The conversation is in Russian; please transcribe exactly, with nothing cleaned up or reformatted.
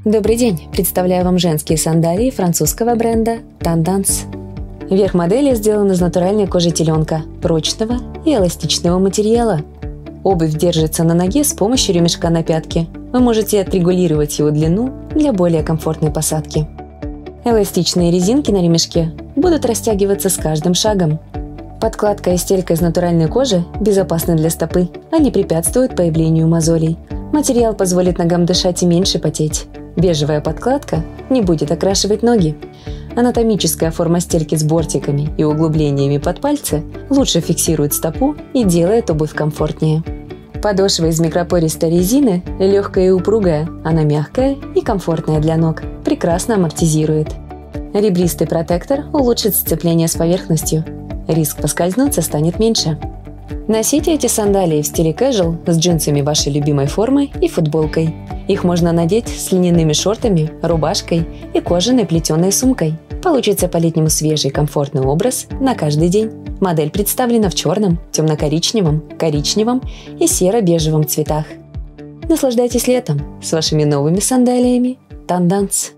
Добрый день! Представляю вам женские сандалии французского бренда Tendance. Верх модели сделан из натуральной кожи теленка, прочного и эластичного материала. Обувь держится на ноге с помощью ремешка на пятке. Вы можете отрегулировать его длину для более комфортной посадки. Эластичные резинки на ремешке будут растягиваться с каждым шагом. Подкладка и стелька из натуральной кожи безопасны для стопы. Они препятствуют появлению мозолей. Материал позволит ногам дышать и меньше потеть. Бежевая подкладка не будет окрашивать ноги. Анатомическая форма стельки с бортиками и углублениями под пальцы лучше фиксирует стопу и делает обувь комфортнее. Подошва из микропористой резины легкая и упругая, она мягкая и комфортная для ног, прекрасно амортизирует. Ребристый протектор улучшит сцепление с поверхностью. Риск поскользнуться станет меньше. Носите эти сандалии в стиле casual с джинсами вашей любимой формы и футболкой. Их можно надеть с льняными шортами, рубашкой и кожаной плетеной сумкой. Получится по-летнему свежий комфортный образ на каждый день. Модель представлена в черном, темно-коричневом, коричневом и серо-бежевом цветах. Наслаждайтесь летом с вашими новыми сандалиями Tendance.